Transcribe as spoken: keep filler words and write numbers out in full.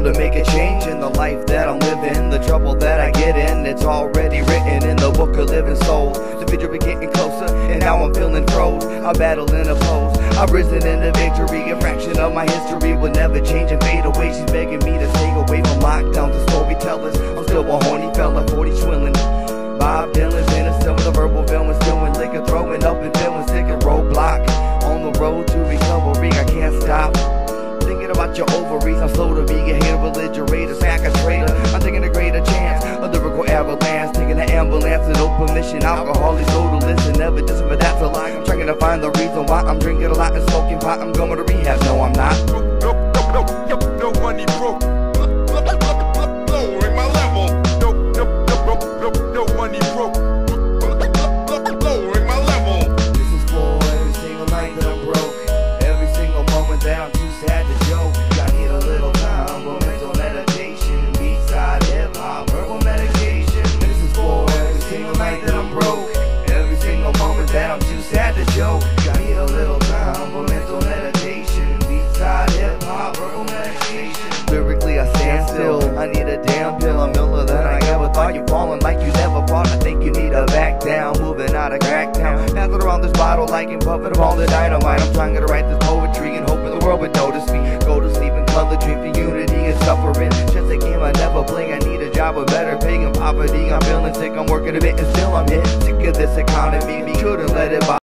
bound to make a change in the life that I'm living. The trouble that I get in, it's already written in the book of living souls. The victory getting closer, and now I'm feeling froze. I'm battling opposed, I've risen into victory. A fraction of my history will never change and fade away. She's begging me to stay away from lockdowns and storytellers. I'm still a horny fella, forty swilling. Bob Dylan's innocent with a verbal villain, stealing liquor, throwing up and feeling sick. A roadblock on the road to recovery, I can't stop thinking about your ovaries. I'm slow to be a hater, belligerator, sack a traitor. I'm taking a greater chance, a lyrical avalanche, taking an ambulance with no permission. Alcoholic, so to listen, never just but that's a lie. I'm trying to find the reason why I'm drinking a lot and smoking pot. I'm going to rehab, no I'm not. No, no, no, no, no money broke. Lowering my level. No, no, no, no, no, no money broke. Lowering my level. This is for every single night that I'm broke, every single moment that I'm too sad to joke. I need a little time for mental meditation, beachside hip hop, herbal medication. This is for every single night that I'm broke, every single moment that I'm too sad to joke. I need a little time for mental meditation, beachside hip hop, herbal medication. Lyrically I stand still, I need a damn pill. I'm iller than I ever thought. You're falling like you never fought. I think you need to back down, moving out of cracktown. Passing around this bottle like and puffing all the dynamite. I'm trying to write this poetry and hoping the world would notice me. Go to sleep and color dream for unity and suffering. Just a game I never play. I need a job with better pay and poverty. I'm feeling sick, I'm working a bit and still I'm hit. Sick of this economy, we couldn't let it bother.